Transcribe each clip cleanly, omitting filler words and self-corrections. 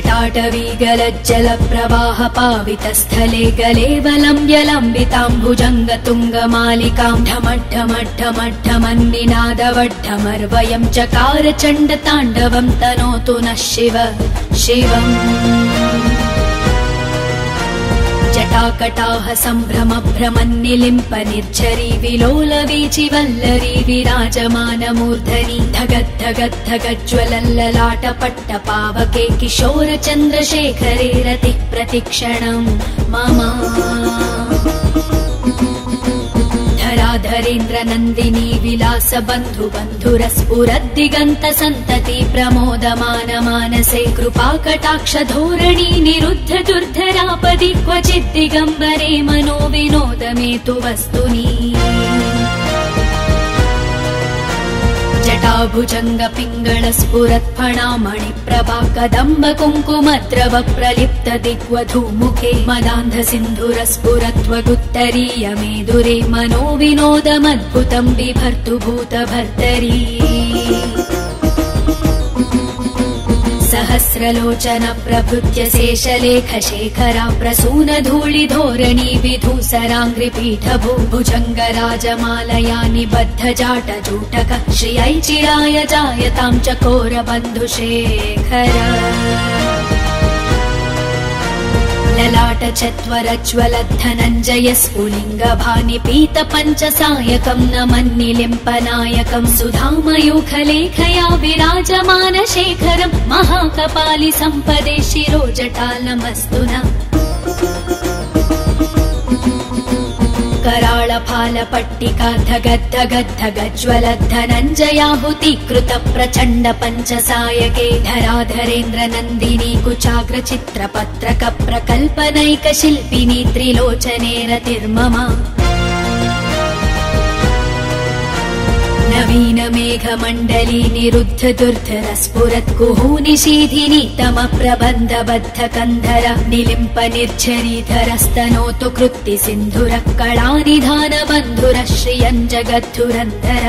जटाटवी गलज्जल प्रवाह पावितस्थले गलेवलम्ब्य लम्बिताम्बुजङ्गतुङ्गमालिकां ढमढ्ढमढ्ढमढ्ढमन्निनादवढ्ढमर्वयं चकार चण्डताण्डवं तनोतु नः शिव शिवम् जटाकटाह सम्भ्रम भ्रमन्निलिम्प निर्झरी विलोल वीचि वल्लरी विराजमानमूर्धनि धगद्धगद्धगज्ज्वलल्ललाट पट्ट पावके किशोर चन्द्रशेखरे रतिः प्रतिक्षणम् मम धराधरेन्द्र नन्दिनी विलास बन्धु बन्धुरस्फुरद्दिगन्त सन्तति प्रमोदमान मानसे कृपाकटाक्ष धोरणी निरुद्ध दुर्धरापदि क्वचित् दिगम्बरे मनो विनोदमेतु वस्तुनि जटाभुजङ्ग पिङ्गळ स्फुरत्फणामणि प्रभा कदम्ब कुङ्कुमद्रव प्रलिप्त दिग्वधूमुखे मदान्ध सिन्धुर स्फुरत्वगुत्तरीय मेदुरे मनो विनोदमद्भुतं बिभर्तु भूतभर्तरी सहस्रलोचन प्रभृत्य शेषलेख शेखरा प्रसून धूलि धोरणी विधूसराङ्घ्रिपीठ भुजङ्ग राजमालया निबद्ध जाट जूटक श्रियै चिराय जायतां चकोर बन्धुशेखर ललाट चत्वरज्वल धनञ्जय स्फुलिङ्ग भानि पीत पञ्चसायकं नमन्निलिम्पनायकं सुधामयूखलेखया विराजमान शेखरं महाकपालि सम्पदे शिरोजटालमस्तु नः कराळ फाल पट्टिका धगद्धगद्धगज्ज्वल धनञ्जयाहुतीकृत प्रचण्ड पञ्चसायके धराधरेन्द्र नन्दिनी कुचाग्र चित्रपत्रक प्रकल्पनैक शिल्पिनी त्रिलोचने रतिर्मम नवीन मेघमण्डली निरुद्ध दुर्धर स्फुरत् कुहूनिशीधिनी तम प्रबन्ध बद्ध कन्धर निलिम्प निर्झरीधर स्तनोतु कृत्ति सिन्धुर कलानिधान बन्धुर श्रियं जगद्धुरन्धर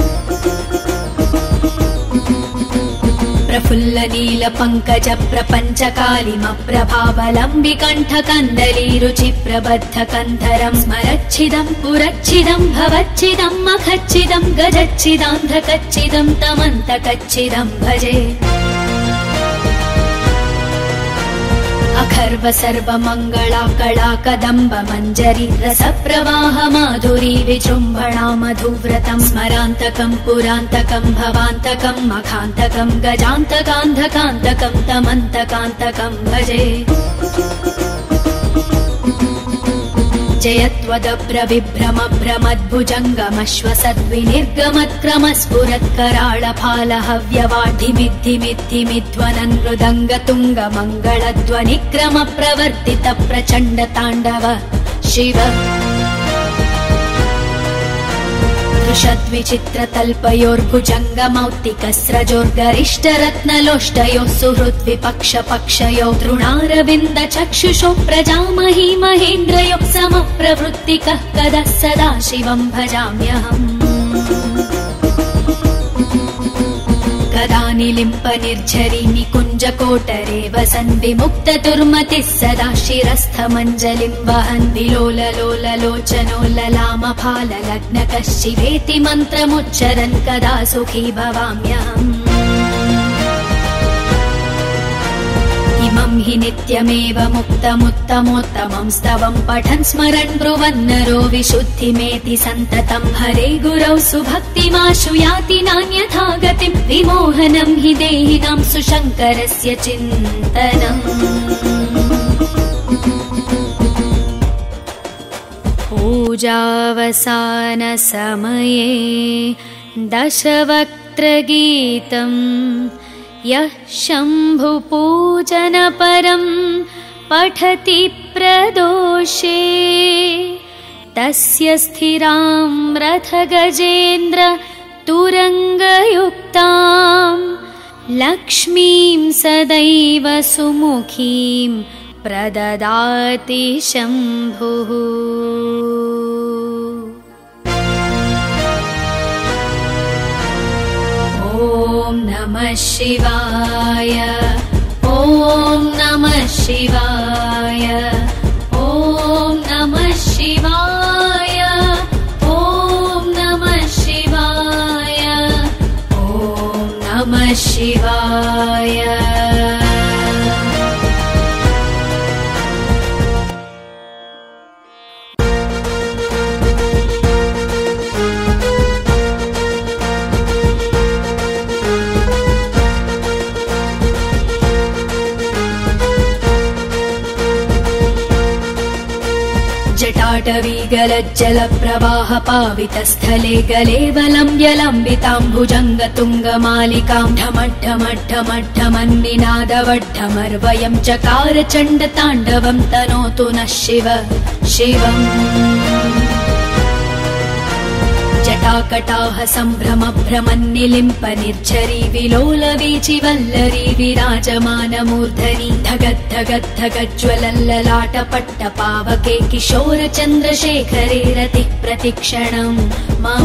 प्रफुल्ल नील पंकज प्रपंच कालिम प्रभावलम्बि कण्ठ कन्दली रुचि प्रबद्ध कन्धरं स्मरच्छिदं पुरच्छिदं भवच्छिदं मखच्छिदं गजच्छिदान्धकच्छिदं तमन्तकच्छिदं भजे अखर्व सर्व मंगला कला कदम्ब मञ्जरी रस प्रवाह माधुरी विजृम्भणा मधुव्रतं स्मरान्तकं पुरान्तकं भवान्तकं मखान्तकं गजान्तकान्धकान्तकं तमन्तकान्तकं भजे जयत्वदभ्र विभ्रम भ्रमद्भुजङ्गमश्वसद्विनिर्गमत्क्रम स्फुरत्कराळ फाल हव्यवाढिमिद्धिमिद्धिमिध्वनन् मृदङ्ग तुङ्ग मङ्गलध्वनिक्रम प्रवर्तित प्रचण्ड ताण्डव शिव दृशद्विचित्रतल्पयोर्भुजङ्गमौक्तिकस्रजोर्गरिष्ठ रत्नलोष्टयोः सुहृद्विपक्ष पक्षयो तृणारविन्द चक्षुषो प्रजामही महेन्द्रयोः समप्रवृत्तिकः कदा सदा शिवं भजाम्यहम् कदा निलिम्प निर्झरी निकुञ्ज कोटरे वसन् विमुक्त दुर्मतिः सदा शिरस्थ मञ्जलिं वहन् विलोल लोल लोचनो ललाम फाल लग्नकः शिवेति मन्त्रमुच्चरन् कदा सुखी भवाम्यहम् इमं हि नित्यमेव मुक्तमुत्तमोत्तमं स्तवं पठन् स्मरन् ब्रुवन्नरो विशुद्धिमेति सन्ततं हरे गुरौ सुभक्तिमाशु याति नान्यथा गतिं विमोहनं हि देहिनां सुशङ्करस्य चिन्तनम् पूजावसान समये दशवक्त्रगीतम् यः शम्भुपूजनपरं पठति प्रदोषे तस्य स्थिरां रथगजेन्द्र तुरङ्गयुक्तां लक्ष्मीं सदैव सुमुखीं प्रददाति शम्भुः। ॐ नमः शिवाय। ॐ शिवाय ॐ नमः शिवाय ॐ नमः शिवाय ॐ नमः शिवाय। जटाटवीगलज्जल प्रवाह पावितस्थले गलेवलं यलम्बिताम्बुजङ्गतुङ्गमालिकां ढमढमढमढमन्निनादवड्ढमर्वयं चकार चण्डताण्डवं तनोतु नः शिव शिवम्। जटाकटाह सम्भ्रम भ्रमन्निलिम्प निर्झरी विलोलवीचि वल्लरी विराजमानमूर्धनि धगद्धगद्धगज्ज्वलल्ललाट पट्टपावके किशोर चन्द्रशेखरे रतिः प्रतिक्षणं मम।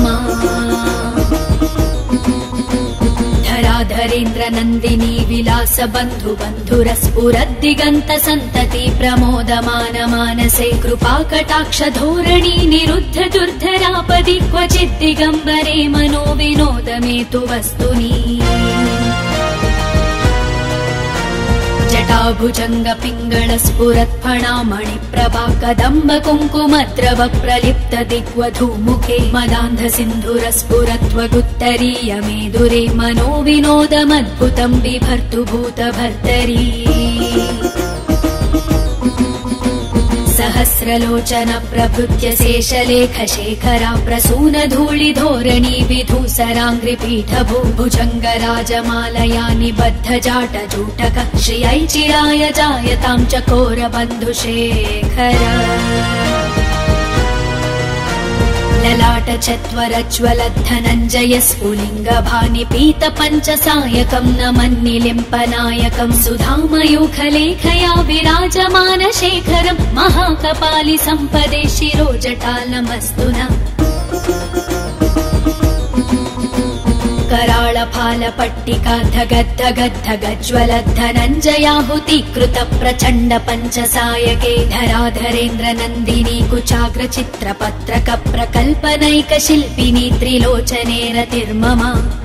धराधरेन्द्र नन्दिनी विलास बन्धु बन्धुरस्फुरद्दिगन्त सन्तति प्रमोदमान मानसे कृपाकटाक्ष धोरणी निरुद्ध दुर्धरापदि क्वचित् दिगम्बरे मनो विनोदमेतु वस्तुनि। जटाभुजङ्ग पिङ्गळ स्फुरत्फणामणि प्रभा कदम्ब कुङ्कुमद्रव प्रलिप्त दिग्वधूमुखे मदान्ध सिन्धुर स्फुरत्वगुत्तरीय मेदुरे मनो विनोदमद्भुतं बिभर्तु भूतभर्तरी। सहस्रलोचन प्रभृत्य शेषलेख शेखरा प्रसून धूलि धोरणी विधूसराङ्घ्रिपीठ भुजङ्ग राजमालया निबद्ध जाट जूटक श्रियै चिराय जायतां चकोर बन्धुशेखर। ललाट चत्वरज्वल धनञ्जय स्फुलिङ्ग भानि पीत पञ्चसायकं नमन्निलिम्पनायकं सुधामयूखलेखया विराजमान शेखरं महाकपालि सम्पदे शिरोजटालमस्तु नः। कराळ फाल पट्टिका धगद्धगद्धगज्ज्वल धनञ्जयाहुतीकृत प्रचण्ड पञ्चसायके धराधरेन्द्र नन्दिनी कुचाग्र चित्रपत्रक प्रकल्पनैक शिल्पिनी त्रिलोचने रतिर्मम।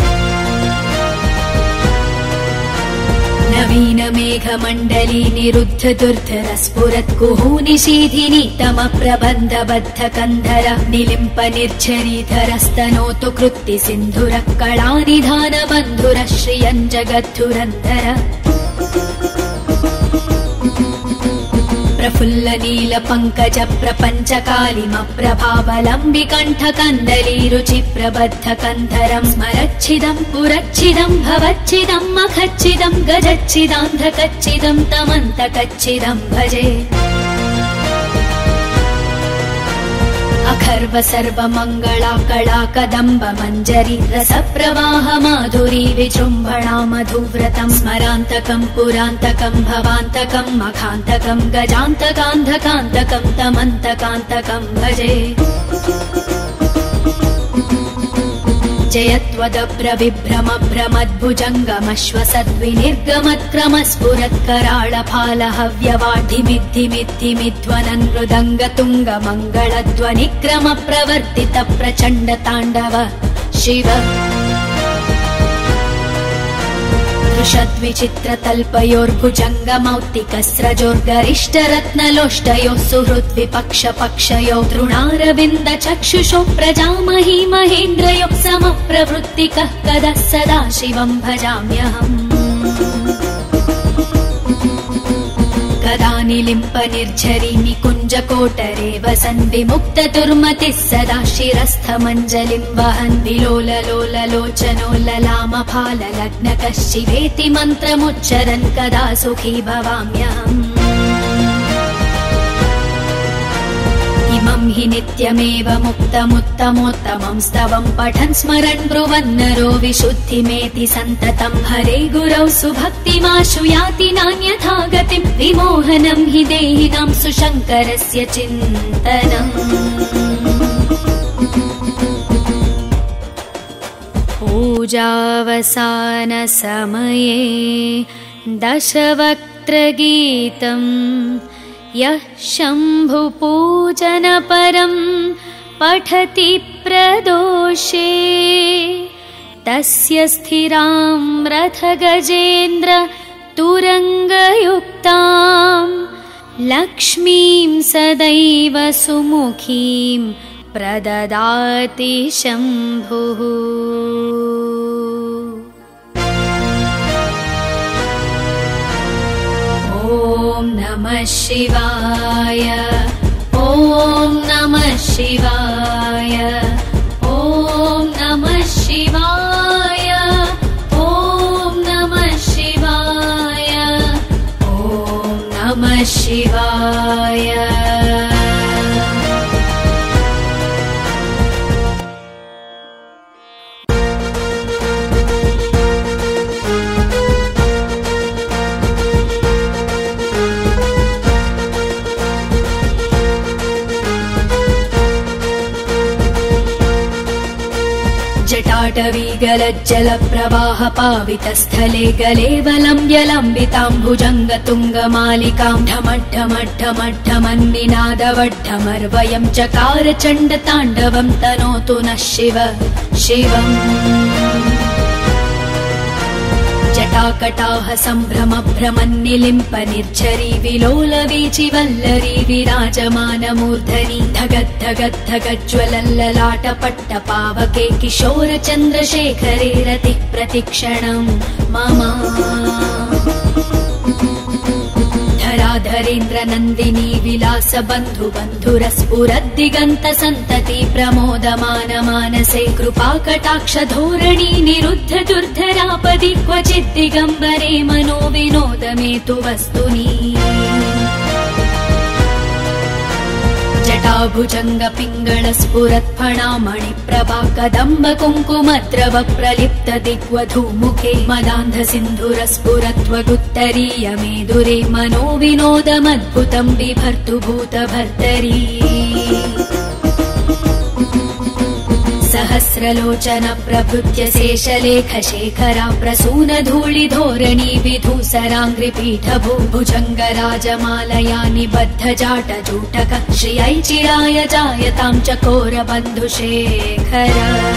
नवीन मेघमण्डली निरुद्ध दुर्धर स्फुरत् कुहूनिशीधिनी तम प्रबन्ध बद्ध कन्धर निलिम्प निर्झरीधर स्तनोतु कृत्ति सिन्धुर कलानिधान बन्धुर श्रियं जगद्धुरन्धर। प्रफुल्ल नील पंकज प्रपञ्च कालिम प्रभावलम्बि कण्ठ कन्दली रुचि प्रबद्ध कन्धरं स्मरच्छिदं पुरच्छिदं भवच्छिदं मखच्छिदं गजच्छिदान्धकच्छिदं तमन्तकच्छिदं भजे। अखर्व सर्व मङ्गला कला कदम्ब मञ्जरी रस प्रवाह माधुरी विजृम्भणा मधुव्रतं स्मरान्तकं पुरान्तकं भवान्तकं मखान्तकं गजान्तकान्धकान्तकं तमन्तकान्तकं भजे। जयत्वदभ्र विभ्रम भ्रमद्भुजङ्गमश्वसद्विनिर्गमत्क्रम स्फुरत्कराळ फाल हव्यवाढिमिद्धिमिद्धिमिध्वनन् मृदङ्ग तुङ्ग मङ्गलध्वनिक्रम प्रवर्तित प्रचण्ड ताण्डव शिव। दृशद्विचित्रतल्पयोर्भुजङ्गमौक्तिकस्रजोर्गरिष्ठरत्नलोष्टयोः सुहृद्विपक्षपक्षयो तृणारविन्द चक्षुषो प्रजामही महेन्द्रयोः समप्रवृत्तिकः कदा सदा शिवं भजाम्यहम्। कदा निलिम्प निर्झरी निकुञ्ज कोटरे वसन् विमुक्त दुर्मतिः सदा शिरस्थ मञ्जलिं वहन् विलोल लोल लोचनो ललाम फाल लग्नकः शिवेति मन्त्रमुच्चरन् कदा सुखी भवाम्यहम्। इमं हि नित्यमेव मुक्तमुत्तमोत्तमं स्तवं पठन् स्मरन् ब्रुवन्नरो विशुद्धिमेति सन्ततं हरे गुरौ सुभक्तिमाशु याति नान्यथा गतिं विमोहनं हि देहिनां सुशङ्करस्य चिन्तनम्। पूजावसान समये दशवक्त्र स्तोत्रगीतम् यः शम्भुपूजनपरं पठति प्रदोषे तस्य स्थिरां रथगजेन्द्र तुरङ्गयुक्तां लक्ष्मीं सदैव सुमुखीं प्रददाति शम्भुः। ॐ नमः शिवाय, ॐ नमः शिवाय, ॐ नमः शिवाय, ॐ नमः शिवाय, ॐ नमः शिवाय। जटाटवीगलज्जलप्रवाह पावितस्थले गलेवलं यलम्बिताम्बुजङ्गतुङ्गमालिकां ढमढमढमढमन्निनादवड्ढमर्वयं चकार चण्डताण्डवं तनोतु नः शिव शिवम्। जटाकटाह सम्भ्रम भ्रमन्निलिम्प निर्झरी विलोलवीचि वल्लरी विराजमानमूर्धनि धगद्धगद्धगज्ज्वलल्ललाटपट्टपावके किशोर चन्द्रशेखरे रतिः प्रतिक्षणं मम। धराधरेन्द्र नन्दिनी विलास बन्धु बन्धुरस्फुरद्दिगन्त सन्तति प्रमोदमान मानसे कृपाकटाक्ष धोरणी निरुद्ध दुर्धरापदि क्वचित् दिगम्बरे मनो विनोदमेतु वस्तुनि। जटाभुजङ्ग पिङ्गळ स्फुरत्फणामणिप्रभा कदम्ब कुङ्कुमद्रव प्रलिप्त दिग्वधूमुखे मदान्ध सिन्धुर स्फुरत्वगुत्तरीय मेदुरे मनो विनोदमद्भुतं बिभर्तु भूतभर्तरी। सहस्रलोचन प्रभृत्य शेषलेख शेखरा प्रसून धूलि धोरणी विधूसराङ्घ्रिपीठ भुजङ्ग राजमालया निबद्ध जाट जूटक श्रियै चिराय जायतां चकोर बन्धुशेखर।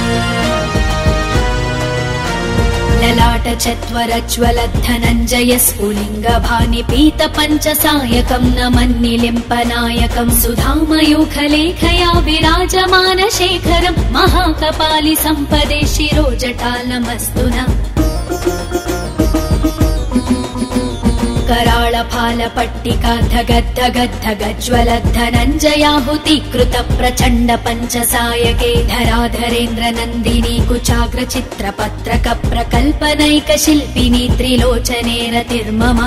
ललाट चत्वर धनञ्जय स्फुलिङ्ग भानि पीत पञ्चसायकं नमन्निलिम्पनायकं सुधामयूखलेखया विराजमान शेखरं महाकपालि सम्पदे शिरोजटालमस्तु नः। कराळफालपट्टिका धगद्धगद्धगज्ज्वलद्धनञ्जयाहुतीकृत प्रचण्ड पञ्चसायके धराधरेन्द्र नन्दिनी कुचाग्र चित्रपत्रक प्रकल्पनैक शिल्पिनी त्रिलोचने रतिर्मम।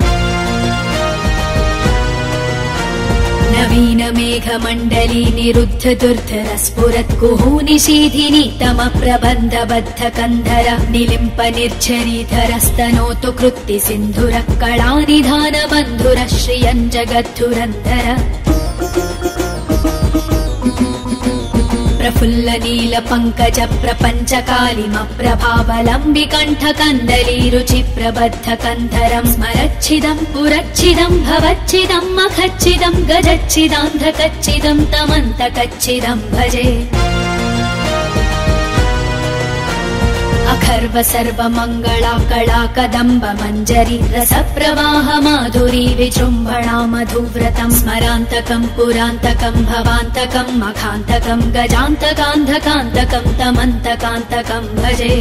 नवीन मेघमण्डली निरुद्ध दुर्धर स्फुरत् कुहूनिशीधिनी तम प्रबन्ध बद्ध कन्धर निलिम्प निर्झरीधर स्तनोतु कृत्ति सिन्धुर कलानिधान बन्धुर श्रियं जगद्धुरन्धर। प्रफुल्ल नील पङ्कज प्रपञ्च कालिम प्रभावलम्बि कण्ठ कन्दली रुचि प्रबद्ध कन्धरं स्मरच्छिदं पुरच्छिदं भवच्छिदं मखच्छिदं गजच्छिदान्धकच्छिदं तमन्तकच्छिदं भजे। अखर्व सर्वमङ्गला कला कदम्ब मञ्जरी रसप्रवाह माधुरी विजृम्भणा मधुव्रतं स्मरान्तकं पुरान्तकं भवान्तकं मखान्तकं गजान्तकान्धकान्तकं तमन्तकान्तकं भजे।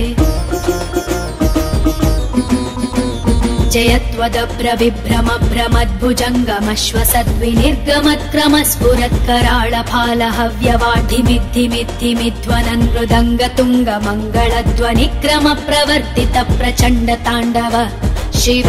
जयत्वदभ्रविभ्रम भ्रमद्भुजङ्गमश्वसद्विनिर्गमत्क्रम स्फुरत्कराळफालहव्यवाढिमिद्धिमिद्धिमिध्वनन् मृदङ्गतुङ्ग मङ्गलध्वनिक्रम प्रवर्तित प्रचण्ड ताण्डव शिव।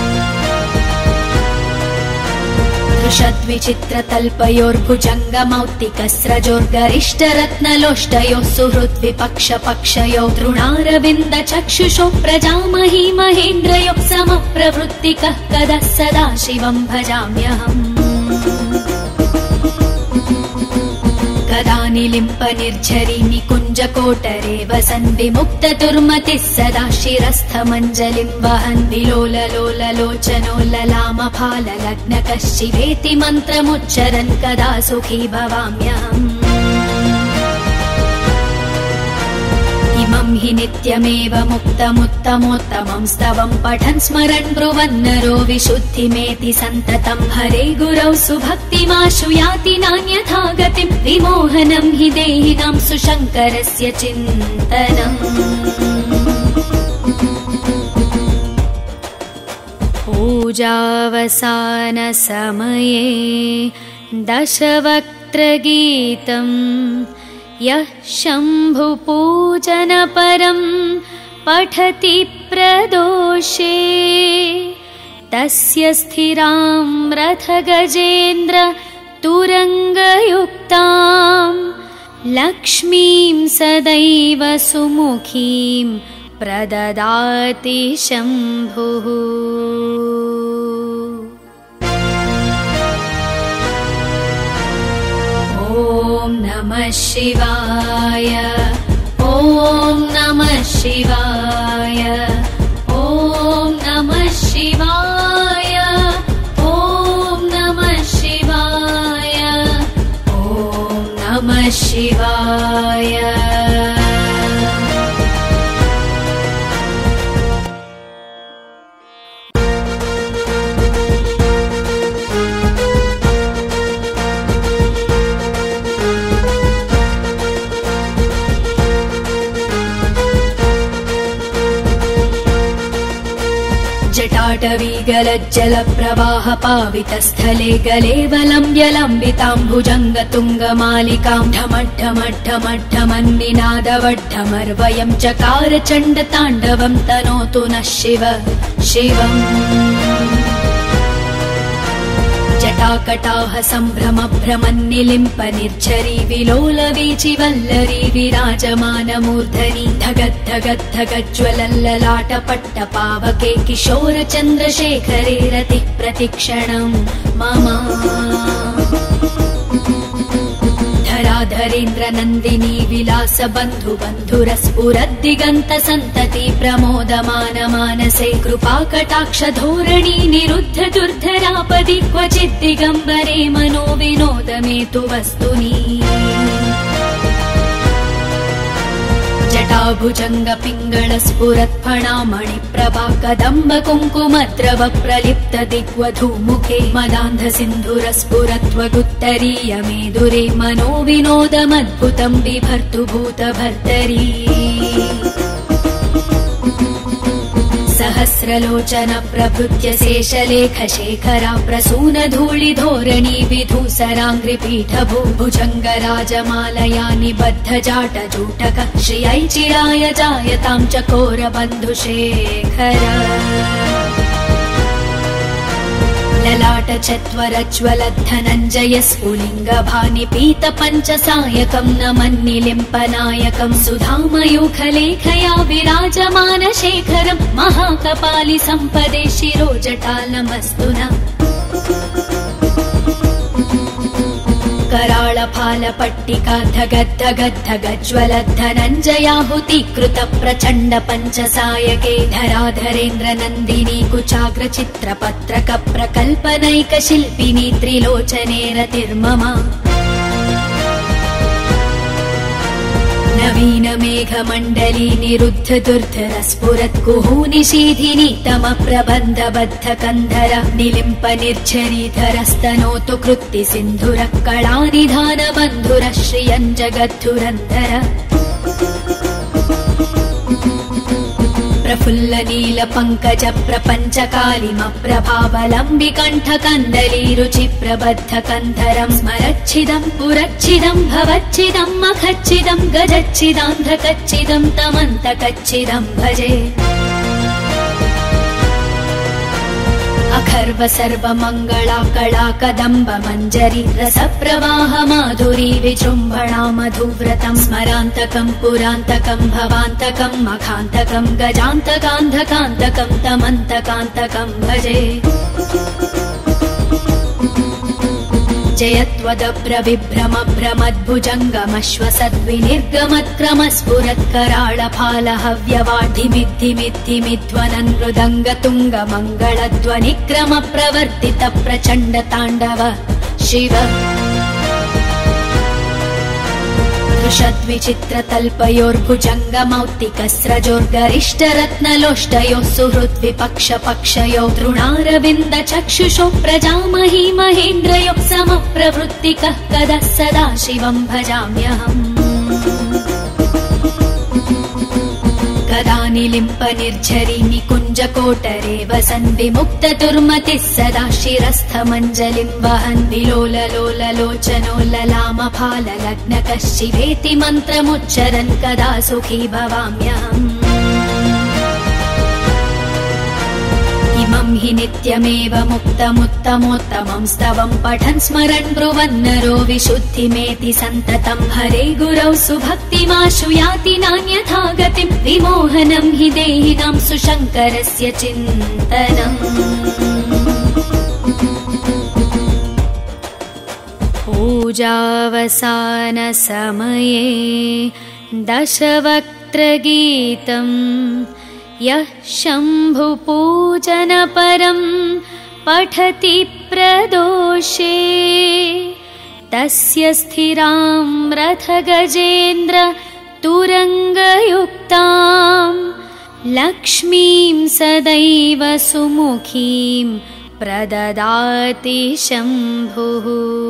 दृशद्विचित्रतल्पयोर्भुजङ्गमौक्तिकस्रजोर्गरिष्ठरत्नलोष्टयोः सुहृद्विपक्षपक्षयो तृणारविन्द चक्षुषो प्रजामही महेन्द्रयो समप्रवृत्तिकः कदा सदा शिवं भजाम्यहम्। सदा निलिम्प निर्झरि निकुञ्जकोटरे वसन् विमुक्तदुर्मतिः सदा शिरस्थमञ्जलिं वहन् विलोललोललोचनोल्ललामफाललग्नकः शिवेति मन्त्रमुच्चरन् कदा सुखी भवाम्यहम्। इमं हि नित्यमेव मुक्तमुत्तमोत्तमं स्तवं पठन् स्मरन् ब्रुवन् नरो विशुद्धिमेति सन्ततं हरे गुरौ सुभक्तिमाशु याति नान्यथा गतिं विमोहनं हि देहिनां सुशङ्करस्य चिन्तनम्। पूजावसानसमये दशवक्त्रगीतम् यः शम्भुपूजनपरं पठति प्रदोषे तस्य स्थिरां रथगजेन्द्र तुरङ्गयुक्तां लक्ष्मीं सदैव सुमुखीं प्रददाति शम्भुः। ॐ नमः शिवाय, ॐ नमः शिवाय, ॐ नमः शिवाय, ॐ नमः शिवाय, ॐ नमः शिवाय। जटाटवीगलज्जलप्रवाह पावितस्थले गलेवलम्ब्य लम्बिताम्बुजङ्गतुङ्गमालिकां ढमढमढमढमन्निनादवड्ढमर्वयं चकार चण्डताण्डवं तनोतु नः शिव शिवम्। जटाकटाह सम्भ्रम भ्रमन्निलिम्प निर्झरी विलोलवीचि वल्लरी विराजमानमूर्धनि धगद्धगद्धगज्ज्वलल्ललाटपट्टपावके किशोर चन्द्रशेखरे रतिः प्रतिक्षणं मम। धराधरेन्द्र नन्दिनी विलास बन्धु बन्धुरस्फुरद्दिगन्त सन्तति प्रमोदमान मानसे कृपाकटाक्ष धोरणी निरुद्ध दुर्धरापदि क्वचित् दिगम्बरे मनो विनोदमेतु वस्तुनि। जटाभुजङ्ग पिङ्गळ स्फुरत्फणामणिप्रभा कदम्ब कुङ्कुमद्रव प्रलिप्त दिग्वधूमुखे मदान्ध सिन्धुर स्फुरत्वगुत्तरीय मेदुरे मनो विनोदमद्भुतं बिभर्तु भूतभर्तरी। सहस्रलोचन प्रभृत्य शेषलेख शेखरा प्रसून धूलि धोरणी विधूसराङ्घ्रिपीठ भुजङ्ग राजमालया निबद्ध जाट जूटक श्रियै चिराय जायतां चकोर बन्धुशेखर। ललाट चत्वरज्वल धनञ्जय स्फुलिङ्ग भानि पीत पञ्चसायकं नमन्निलिम्पनायकं सुधामयूखलेखया विराजमान शेखरं महाकपालि सम्पदे शिरोजटालमस्तु नः। कराळफालपट्टिका धगद्धगद्धगज्ज्वल धनञ्जयाहुतीकृत प्रचण्ड पञ्चसायके धराधरेन्द्र नन्दिनी कुचाग्र चित्रपत्रक प्रकल्पनैक शिल्पिनी त्रिलोचने रतिर्मम। नवीन मेघमण्डली निरुद्ध दुर्धर स्फुरत् कुहूनिशीधिनी तम प्रबन्ध बद्ध कन्धर निलिम्प निर्झरीधर स्तनोतु कृत्ति सिन्धुर कलानिधान बन्धुर श्रियं जगद्धुरन्धर। प्रफुल्ल नील पङ्कज प्रपञ्च कालिम प्रभावलम्बि कण्ठ कन्दली रुचि प्रबद्ध कन्धरं स्मरच्छिदं पुरच्छिदं भवच्छिदं मखच्छिदं गजच्छिदान्धकच्छिदं तमन्तकच्छिदं भजे। अखर्व सर्वमङ्गला कला कदम्ब मञ्जरी रसप्रवाह माधुरी विजृम्भणा मधुव्रतं स्मरान्तकं पुरान्तकं भवान्तकं मखान्तकं गजान्तकान्धकान्तकं तमन्तकान्तकं भजे। जयत्वदभ्रविभ्रमभ्रमद्भुजङ्गमश्वसद्विनिर्गमत्क्रमस्फुरत्कराळफालहव्यवाढिमिद्धिमिद्धिमिध्वनन् मृदङ्गतुङ्गमङ्गलध्वनिक्रमप्रवर्तित प्रचण्डताण्डव शिव दृशद्विचित्रतल्पयोर्भुजङ्गमौक्तिकस्रजोर्गरिष्ठरत्नलोष्टयोः सुहृद्विपक्षपक्षयो तृणारविन्द चक्षुषो प्रजामही महेन्द्रयोः समप्रवृत्तिकः कदा सदा शिवं भजाम्यहम् कदा निलिम्प निर्झरि निकुञ्जकोटरे वसन् विमुक्तदुर्मतिः सदा शिरस्थमञ्जलिं वहन् विलोललोललोचनोल्ललामफाललग्नकः शिवेति मन्त्रमुच्चरन् कदा सुखी भवाम्यहम् इमं हि नित्यमेव मुक्तमुत्तमोत्तमं स्तवं पठन् स्मरन् ब्रुवन्नरो विशुद्धिमेति सन्ततं हरे गुरौ सुभक्तिमाशु याति नान्यथा गतिं विमोहनं हि देहिनां सुशङ्करस्य चिन्तनम् पूजावसानसमये दशवक्त्रगीतम् यः शम्भुपूजनपरं पठति प्रदोषे तस्य स्थिरां रथगजेन्द्र तुरङ्गयुक्तां लक्ष्मीं सदैव सुमुखीं प्रददाति शम्भुः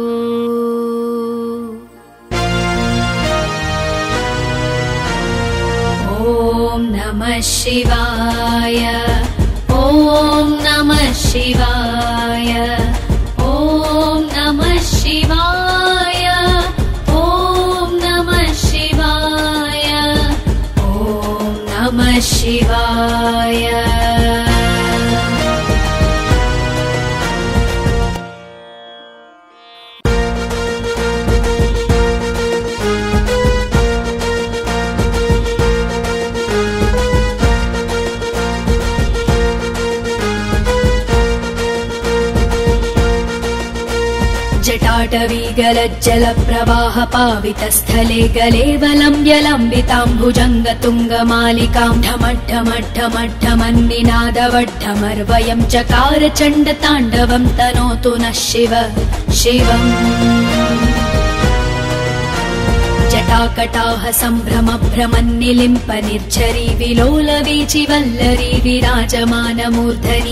ॐ नमः शिवाय ॐ नमः शिवाय ॐ नमः शिवाय ॐ नमः शिवाय ॐ नमः शिवाय जटाटवीगलज्जलप्रवाह पावितस्थले गलेवलम्ब्य लम्बिताम्बुजङ्गतुङ्गमालिकां ढमड्ढमड्ढमड्ढमन्निनादवड्ढमर्वयं चकार चण्डताण्डवं तनोतु नः शिव शिवम् जटाकटाह सम्भ्रम भ्रमन्निलिम्प निर्झरी विलोलवीचि वल्लरी विराजमानमूर्धनि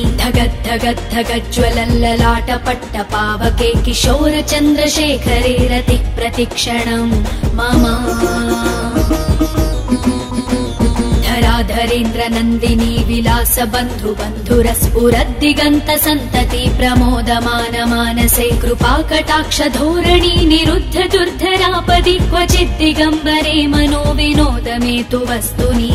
धगद्धगद्धगज्ज्वलल्ललाटपट्टपावके किशोर चन्द्रशेखरे रतिः प्रतिक्षणं मम धराधरेन्द्र नन्दिनी विलास बन्धु बन्धुरस्फुरद्दिगन्त सन्तति प्रमोदमान मानसे कृपाकटाक्ष धोरणी निरुद्ध दुर्धरापदि क्वचित् दिगम्बरे मनो विनोदमेतु वस्तुनि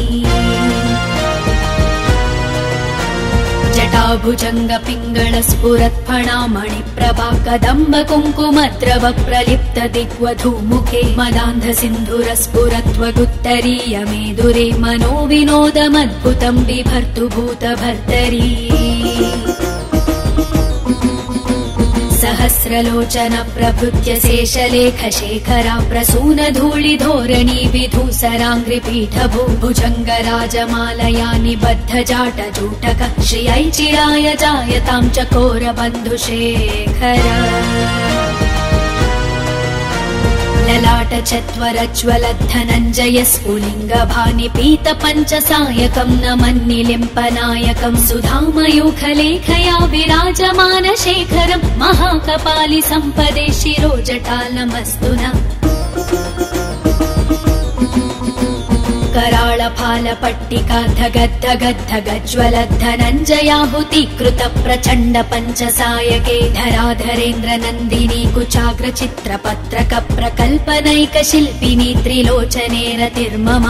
जटाभुजङ्ग पिङ्गळ स्फुरत्फणामणिप्रभा कदम्ब कुङ्कुमद्रव प्रलिप्त दिग्वधूमुखे मदान्ध सिन्धुर स्फुरत्वगुत्तरीय मेदुरे मनो विनोदमद्भुतं बिभर्तु भूतभर्तरी सहस्रलोचन प्रभृत्य शेषलेख शेखरा प्रसून धूलि धोरणी विधूसराङ्घ्रिपीठ भुजङ्गराजमालया निबद्ध जाट जूटक श्रियै चिराय जायतां चकोर बन्धुशेखर ललाट चत्वरज्वलद्धनञ्जय स्फुलिङ्ग भानि पीत पञ्चसायकं नमन्निलिम्पनायकं सुधामयूखलेखया विराजमान शेखरं महाकपालि सम्पदे शिरोजटालमस्तु नः कराळफालपट्टिका धगद्धगद्धगज्ज्वलद्धनञ्जयाहुतीकृत प्रचण्ड पञ्चसायके धराधरेन्द्र नन्दिनी कुचाग्र चित्रपत्रक प्रकल्पनैक शिल्पिनी त्रिलोचने रतिर्मम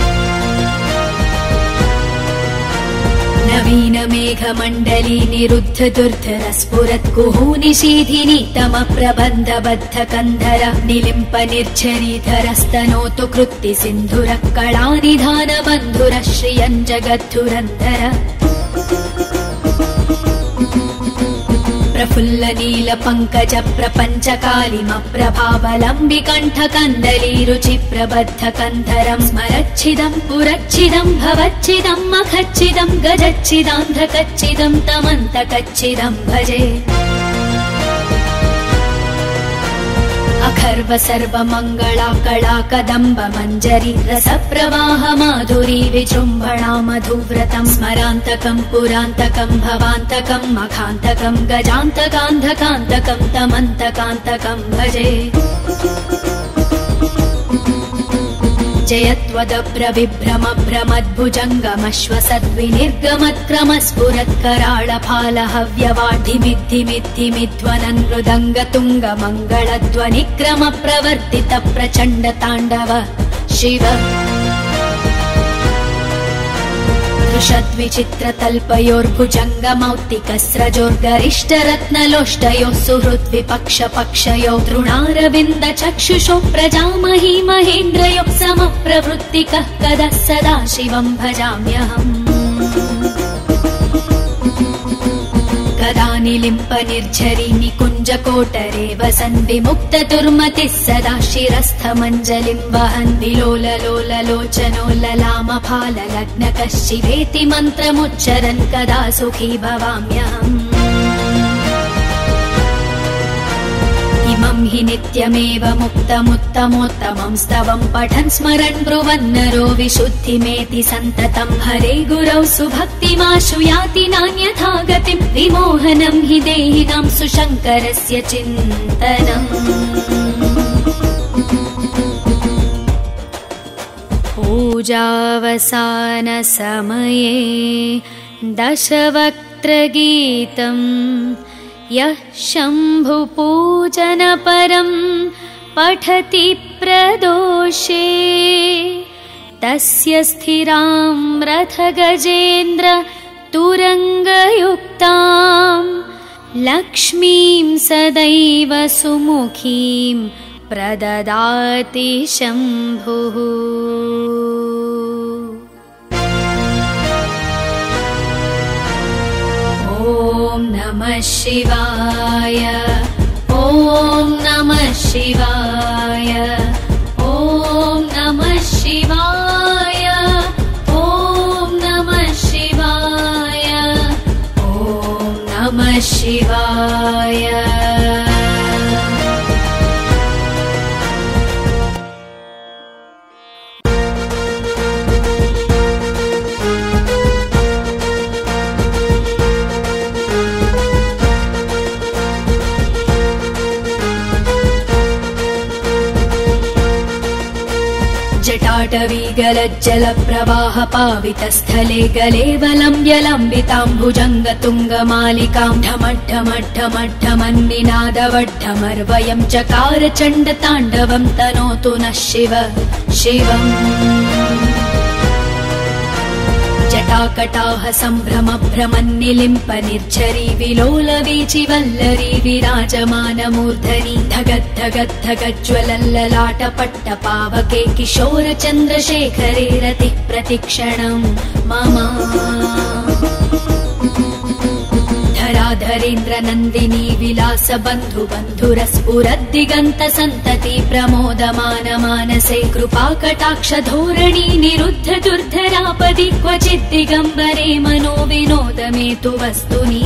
नवीन मेघमण्डली निरुद्ध दुर्धर स्फुरत्कुहूनिशीधिनी तम प्रबन्ध बद्ध कन्धर निलिम्प निर्झरीधरस्तनोतु कृत्ति सिन्धुर कलानिधान बन्धुर श्रियं जगद्धुरन्धर प्रफुल्ल नील पङ्कज प्रपञ्चकालिमप्रभावलम्बि कण्ठकन्दली रुचि प्रबद्ध कन्धरं स्मरच्छिदं पुरच्छिदं भवच्छिदं मखच्छिदं गजच्छिदान्धकच्छिदं तमन्तकच्छिदं भजे। अखर्व सर्वमङ्गला कला कदम्ब मञ्जरी रसप्रवाह माधुरी विजृम्भणा मधुव्रतं स्मरान्तकं पुरान्तकं भवान्तकं मखान्तकं गजान्तकान्धकान्तकं तमन्तकान्तकं भजे। जयत्वदभ्रविभ्रम भ्रमद्भुजङ्गमश्वसद्विनिर्गमत्क्रम स्फुरत्कराळफालहव्यवाढिमिद्धिमिद्धिमिध्वनन् मृदङ्गतुङ्ग मङ्गलध्वनिक्रम प्रवर्तित प्रचण्ड ताण्डव शिव। दृशद्विचित्रतल्पयोर्भुजङ्गमौक्तिकस्रजोर्गरिष्ठरत्नलोष्टयोः सुहृद्विपक्षपक्षयो तृणारविन्द चक्षुषो प्रजामही महेन्द्रयो समप्रवृत्तिकः कदा सदा शिवं भजाम्यहम्। कदा निलिम्प निर्झरी निकुञ्ज कोटरे वसन् विमुक्त दुर्मतिः सदा शिरस्थमञ्जलिं वहन् विलोललोललोचनो ललामफाललग्नकः शिवेति मन्त्रमुच्चरन् कदा सुखी भवाम्यहम्। इमं हि नित्यमेव मुक्तमुत्तमोत्तमं स्तवं पठन् स्मरन् ब्रुवन्नरो विशुद्धिमेति सन्ततं हरे गुरौ सुभक्तिमाशु याति नान्यथा गतिं विमोहनं हि देहिनां सुशङ्करस्य चिन्तनम्। पूजावसानसमये दशवक्त्रगीतम् यः शम्भुपूजनपरं पठति प्रदोषे तस्य स्थिरां रथगजेन्द्र तुरङ्गयुक्तां लक्ष्मीं सदैव सुमुखीं प्रददाति शम्भुः। ॐ नमः शिवाय ॐ नमः शिवाय ॐ नमः शिवाय ॐ नमः शिवाय ॐ नमः शिवाय। जटाटवीगलज्जल प्रवाह पावितस्थले गलेवलम्ब्य लम्बिताम्बुजङ्गतुङ्गमालिकां ढमड्ढमड्ढमड्ढमन्निनादवड्ढमर्वयं चकार चण्डताण्डवं तनोतु नः शिव शिवम्। जटाकटाह सम्भ्रम भ्रमन्निलिम्प निर्झरी विलोल वीचि वल्लरी विराजमानमूर्धनि धगद्धगद्धगज्ज्वलल्ललाट पट्ट पावके किशोर चन्द्रशेखरे रतिः प्रतिक्षणं मम। धराधरेन्द्र नन्दिनी विलास बन्धु बन्धुरस्फुरद्दिगन्त सन्तति प्रमोदमान मानसे कृपा कटाक्ष धोरणी निरुद्ध दुर्धरापदि क्वचित् दिगम्बरे मनो विनोद मे तु वस्तुनि।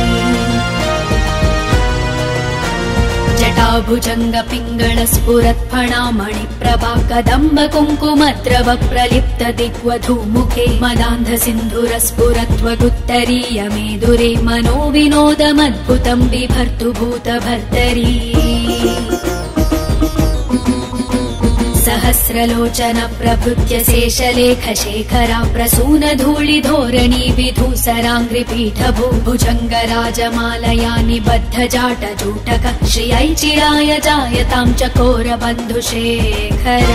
जटाभुजङ्ग पिङ्गळ स्फुरत्फणामणि प्रभा कदम्ब कुङ्कुमद्रव प्रलिप्त दिग्वधूमुखे मदान्ध सिन्धुर स्फुरत्वगुत्तरीय मेदुरे मनो विनोदमद्भुतं बिभर्तु भूतभर्तरी। सहस्रलोचन प्रभृत्य शेषलेख शेखरा प्रसून धूलि धोरणी विधूसराङ्घ्रिपीठ भूभुजङ्ग राजमालया निबद्ध जाट जूटक श्रियै चिराय जायतां चकोर बन्धुशेखर।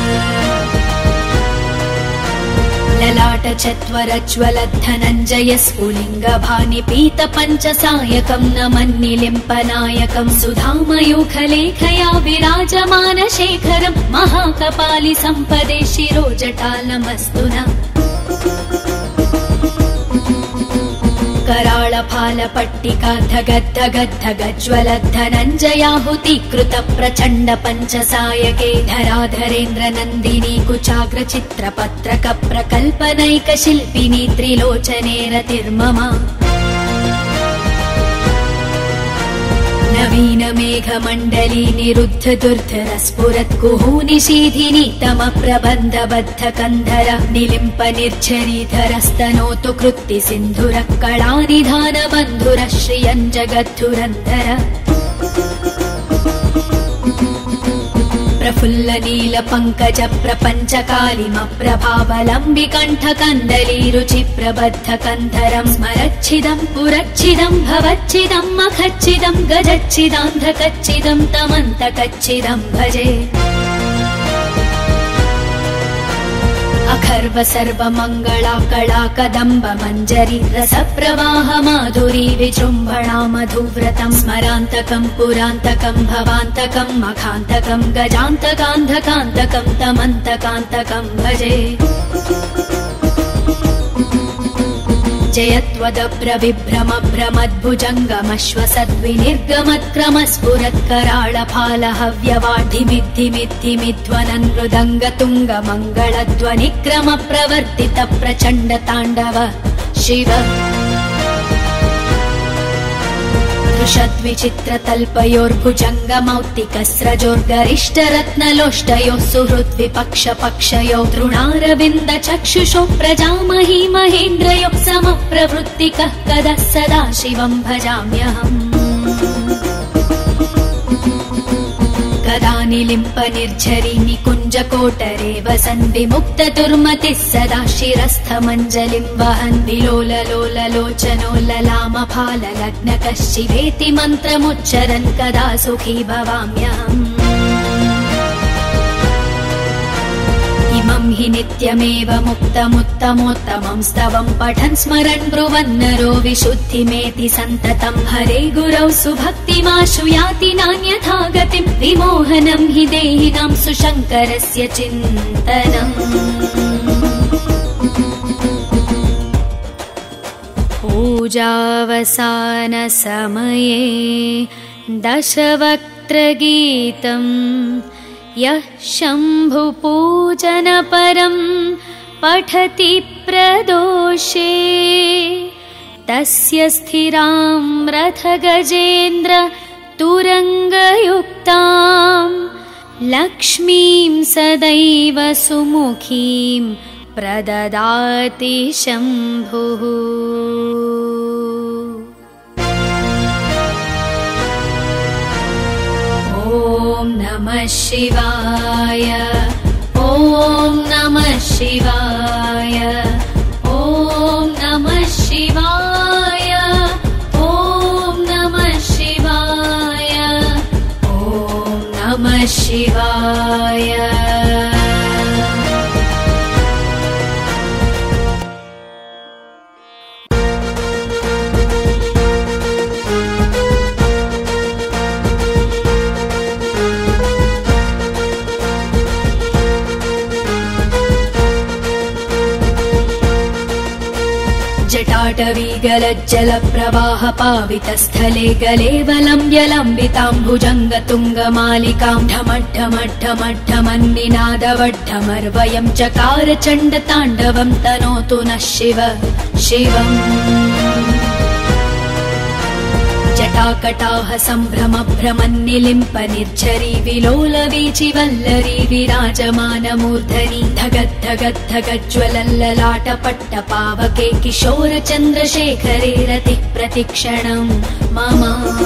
ललाट चत्वरज्वल धनञ्जय स्फुलिङ्ग भानि पीत पञ्चसायकं नमन्निलिम्पनायकं सुधामयूखलेखया विराजमान शेखरं महाकपालि सम्पदे शिरोजटालमस्तु नः। कराळफालपट्टिका धगद्धगद्धगज्ज्वलद्धनञ्जयाहुतीकृत प्रचण्ड पञ्चसायके धराधरेन्द्र नन्दिनी कुचाग्र चित्रपत्रक प्रकल्पनैक शिल्पिनी त्रिलोचने रतिर्मम नवीन मेघमण्डली निरुद्ध दुर्धर स्फुरत् कुहूनिशीधिनी तम प्रबन्ध बद्ध कन्धर निलिम्प निर्झरीधर स्तनोतु कृत्ति सिन्धुर कलानिधान बन्धुर श्रियं जगद्धुरन्धर प्रफुल्ल नील पंकज प्रपञ्च कालिम प्रभावलम्बि कण्ठ कन्दली रुचि प्रबद्ध कन्धरं स्मरच्छिदं पुरच्छिदं भवच्छिदं मखच्छिदं गजच्छिदान्धकच्छिदं तमन्तकच्छिदं भजे अखर्व सर्व मंगला कला कदम्ब मञ्जरी रस प्रवाह माधुरी विजृम्भणा मधुव्रतं स्मरान्तकं पुरान्तकं भवान्तकं मखान्तकं गजान्तकान्धकान्तकं तमन्तकान्तकं भजे जयत्वदभ्रविभ्रम भ्रमद्भुजङ्गमश्वसद्विनिर्गमत्क्रम स्फुरत्कराळफाल हव्यवाढिमिद्धिमिद्धिमिध्वनन् मृदङ्गतुङ्ग मङ्गलध्वनिक्रम प्रवर्तित प्रचण्ड ताण्डव शिव दृशद्विचित्रतल्पयोर्भुजङ्गमौक्तिकस्रजोर्गरिष्ठरत्नलोष्टयोः सुहृद्विपक्षपक्षयो तृणारविन्द चक्षुषो प्रजामही महेन्द्रयोः समप्रवृत्तिकः कदा सदा शिवं भजाम्यहम् कदा निलिम्प निर्झरी निकुञ्ज कोटरे वसन् विमुक्त दुर्मतिः सदा शिरस्थ मञ्जलिं वहन् विलोल लोल लोचनो ललाम फाल लग्नकः शिवेति मन्त्रमुच्चरन् कदा सुखी भवाम्यहम् इमं हि नित्यमेव मुक्तमुत्तमोत्तमं स्तवं पठन् स्मरन् ब्रुवन् नरो विशुद्धिमेति सन्ततं हरे गुरौ सुभक्तिमाशु याति नान्यथा गतिं विमोहनं हि देहिनां सुशङ्करस्य चिन्तनम् पूजावसान समये दशवक्त्रगीतम् यः शम्भुपूजन परं पठति प्रदोषे तस्य स्थिरां रथगजेन्द्र तुरङ्गयुक्तां लक्ष्मीं सदैव सुमुखीं प्रददाति शम्भुः। ॐ नमः शिवाय ॐ नमः शिवाय ॐ नमः शिवाय ॐ नमः शिवाय ॐ नमः शिवाय। जटाटवीगलज्जल प्रवाह पावितस्थले गलेवलम्ब्य लम्बिताम्बुजङ्गतुङ्गमालिकां ढमड्ढमड्ढमड्ढमन्निनादवड्ढमर्वयं चकार चण्डताण्डवं तनोतु नः शिव शिवम्। जटाकटाह सम्भ्रम भ्रमन्निलिम्प निर्झरी विलोल वीचि वल्लरी विराजमान मूर्धनि धगद्धगद्धगज्ज्वलल्ललाट पट्ट पावके किशोर चन्द्रशेखरे रतिः प्रतिक्षणं मम